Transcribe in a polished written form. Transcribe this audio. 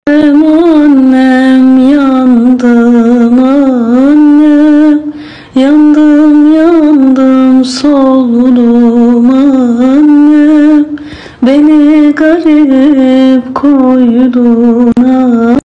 Annem yandım annem, yandım yandım soldum annem, beni garip koydun annem.